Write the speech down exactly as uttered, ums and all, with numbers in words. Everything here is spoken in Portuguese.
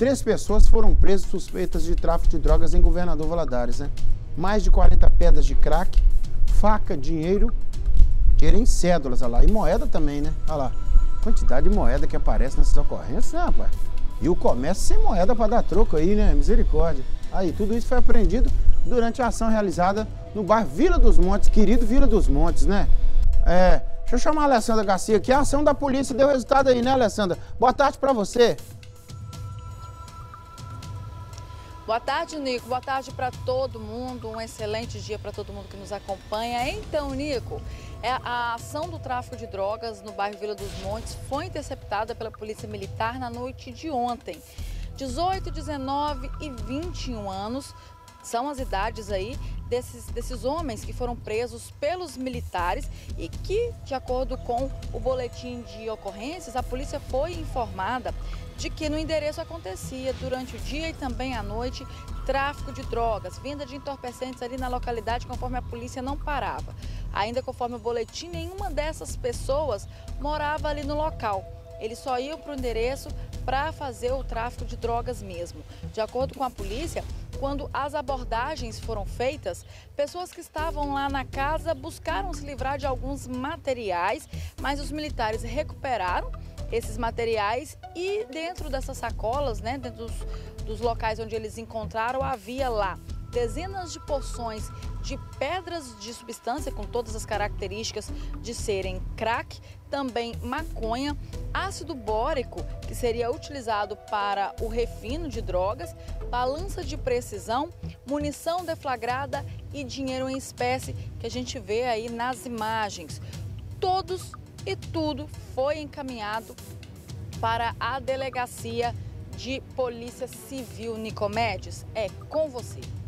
Três pessoas foram presas suspeitas de tráfico de drogas em Governador Valadares, né? Mais de quarenta pedras de crack, faca, dinheiro, dinheiro em cédulas, olha lá. E moeda também, né? Olha lá. Quantidade de moeda que aparece nessas ocorrências, né, rapaz? E o comércio sem moeda para dar troco aí, né? Misericórdia. Aí, tudo isso foi apreendido durante a ação realizada no bairro Vila dos Montes, querido Vila dos Montes, né? É, deixa eu chamar a Alessandra Garcia aqui. A ação da polícia deu resultado aí, né, Alessandra? Boa tarde para você. Boa tarde, Nico. Boa tarde para todo mundo. Um excelente dia para todo mundo que nos acompanha. Então, Nico, a ação do tráfico de drogas no bairro Vila dos Montes foi interceptada pela Polícia Militar na noite de ontem. dezoito, dezenove e vinte e um anos são as idades aí desses, desses homens que foram presos pelos militares e que, de acordo com o boletim de ocorrências, a polícia foi informada de que no endereço acontecia durante o dia e também à noite tráfico de drogas, venda de entorpecentes ali na localidade, conforme a polícia não parava. Ainda conforme o boletim, nenhuma dessas pessoas morava ali no local. Eles só iam para o endereço para fazer o tráfico de drogas mesmo. De acordo com a polícia, quando as abordagens foram feitas, pessoas que estavam lá na casa buscaram se livrar de alguns materiais, mas os militares recuperaram esses materiais e dentro dessas sacolas, né, dentro dos, dos locais onde eles encontraram, havia lá dezenas de porções de pedras de substância com todas as características de serem crack, também maconha, ácido bórico, que seria utilizado para o refino de drogas, balança de precisão, munição deflagrada e dinheiro em espécie, que a gente vê aí nas imagens. Todos e tudo foi encaminhado para a Delegacia de Polícia Civil Nicomedes. É com você.